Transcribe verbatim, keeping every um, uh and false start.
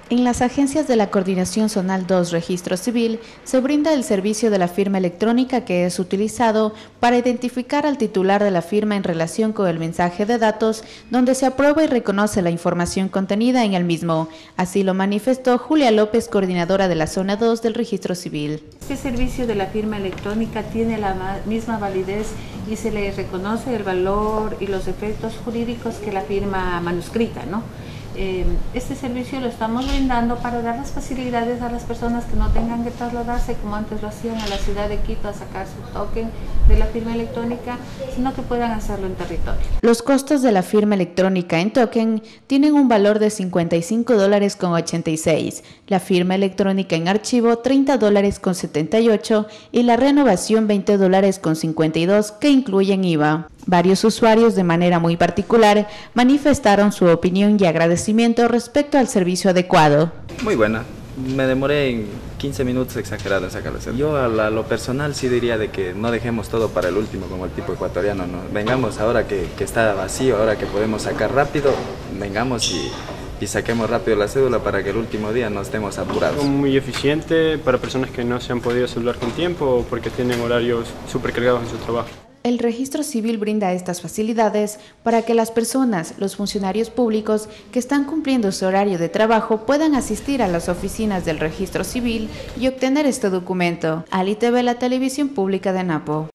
En las agencias de la Coordinación Zonal dos Registro Civil se brinda el servicio de la firma electrónica que es utilizado para identificar al titular de la firma en relación con el mensaje de datos, donde se aprueba y reconoce la información contenida en el mismo. Así lo manifestó Julia López, coordinadora de la Zona dos del Registro Civil. Este servicio de la firma electrónica tiene la misma validez y se le reconoce el valor y los efectos jurídicos que la firma manuscrita, ¿no? Este servicio lo estamos brindando para dar las facilidades a las personas que no tengan que trasladarse como antes lo hacían a la ciudad de Quito a sacar su token de la firma electrónica, sino que puedan hacerlo en territorio. Los costos de la firma electrónica en token tienen un valor de cincuenta y cinco dólares con ochenta y seis, la firma electrónica en archivo treinta dólares con setenta y ocho y la renovación veinte dólares con cincuenta y dos, que incluyen I V A. Varios usuarios de manera muy particular manifestaron su opinión y agradecimiento respecto al servicio adecuado. Muy buena, me demoré en quince minutos exagerado en sacarlo. Yo a, la, a lo personal sí diría de que no dejemos todo para el último como el tipo ecuatoriano, ¿no? Vengamos ahora que, que está vacío, ahora que podemos sacar rápido, vengamos y, y saquemos rápido la cédula para que el último día no estemos apurados. Muy eficiente para personas que no se han podido celular con tiempo o porque tienen horarios súper cargados en su trabajo. El Registro Civil brinda estas facilidades para que las personas, los funcionarios públicos que están cumpliendo su horario de trabajo puedan asistir a las oficinas del Registro Civil y obtener este documento. Ali T V, la televisión pública de Napo.